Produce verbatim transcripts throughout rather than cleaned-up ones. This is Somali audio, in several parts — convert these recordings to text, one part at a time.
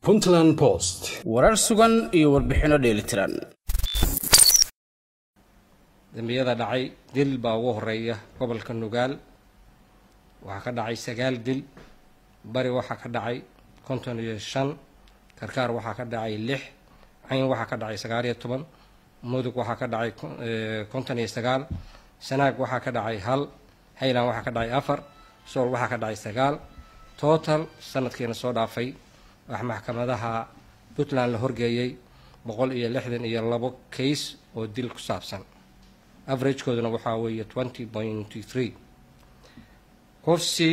Puntland Post warar sugan iyo warbixino dheelitiran dambiyada dhacay dil baa ugu horeeya gobolka Nugaal waxa ka dhacay sagaal dil bari waxa ka dhacay konton iyo shan karkaar waxa ka dhacay lix cayn waxa ka dhacay sagaal iyo toban mudug waxa ka dhacay konton iyo sagaal sanaag waxa ka dhacay hal haylaan waxa ka dhacay afar sool waxa ka dhacay sagaal total sanadkiina soo dhaafay wax maxkamadaha Puntland la horgeeyay boqol iyo lixdan iyo labo case oo dil ku saabsan average kooduna waxa weeye twenty point three kufsi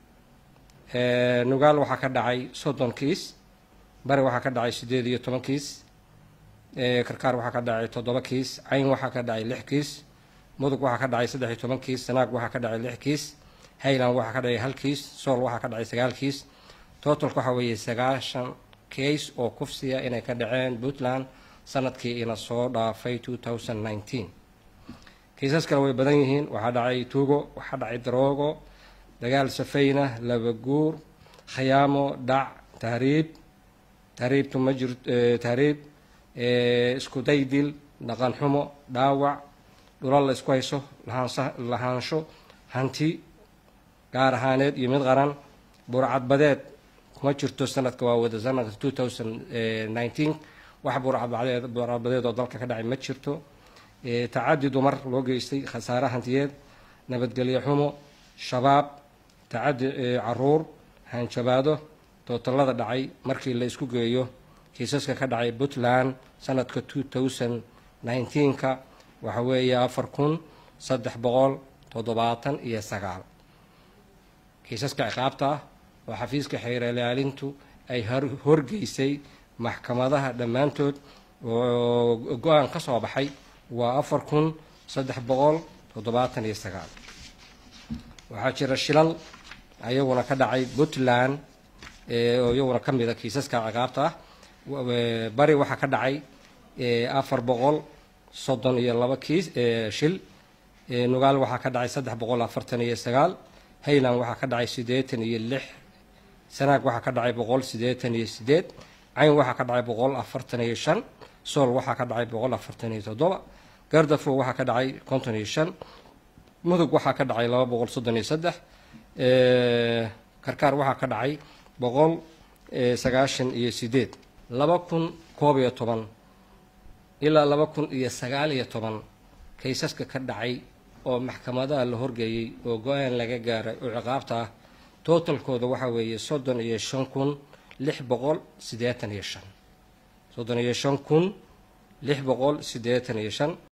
ee Nugaal waxa ka dhacay soddon case bari waxa ka dhacay sideed iyo toban case ee karkaar waxa ka dhacay toddoba case cayn waxa ka dhacay lix case mudug waxa ka dhacay saddex iyo toban case sanaag waxa ka dhacay lix case haylaan waxa ka dhacay hal case sool waxa ka dhacay sagaal case total waxa weeye sagaashan case oo kufsiya inay ka dhaceen Puntland sanadkii ina soo dhaafay two thousand nineteen cases kale way badan yihiin waxa dhacay tuugo waxa dhacay daroogo dagaal safayna laba guur khiyaamo dhac tahriib tahriib tuma jir tahriib ee isku daydil dhaqan xumo dhaawac dhulal la isku hayso lahaansho hanti gaar ahaaneed iyo mid qaran burcad badeed kuma jirto sanadka waa wada sanadka two thousand nineteen wax burcad badeed burcad badeed oo dalka ka dhacay ma jirto ee tacaddi dumar loo geystay khasaare hantiyeed nabadgelyo xumo shabaab tacaddi caruur hanjabaado totalada dhacay markii la isku geeyo kiisaska ka dhacay Puntland sanadka two thousand nineteen ka waxa weeye afar kun saddex boqol toddobaatan iyo sagaal kiisaska ciqaabta oo xafiiska xeer ilaalintu ay horgeysay maxkamadaha dhamaantood oo go'aan ka soo baxay waa afar kun saddex boqol toddobaatan iyo sagaal waxaa jira shilal ayaguna ka dhacay Puntland ee oo iyaguna ka mid ah kiisaska ciqaabta bari waxa ka dhacay afar boqol soddon iyo laba kiis ee shil ee Nugaal waxa ka dhacay saddex boqol afartan iyo sagaal haylaan waxa ka dhacay siddeetan iyo lix sanaag waxa ka dhacay boqol siddeetan iyo siddeed cayn waxa ka dhacay boqol afartan iyo shan sool waxa ka dhacay boqol afartan iyo toddoba gardafo waxa ka dhacay konton iyo shan mudug waxa ka dhacay laba boqol soddon iyo saddex ee karkaar waxa ka dhacay boqol sagaashan iyo siddeed laba kun koob iyo toban ilaa laba kun iyo sagaal iyo toban kaysaska ka dhacay oo maxkamadaha la horgeeyay oo go'aan laga gaaray oo ciqaabta ah totalkooda waxa weeye soddon iyo shan kun lix boqol siddeetan iyo shan soddon iyo shan kun lix boqol siddeetan iyo shan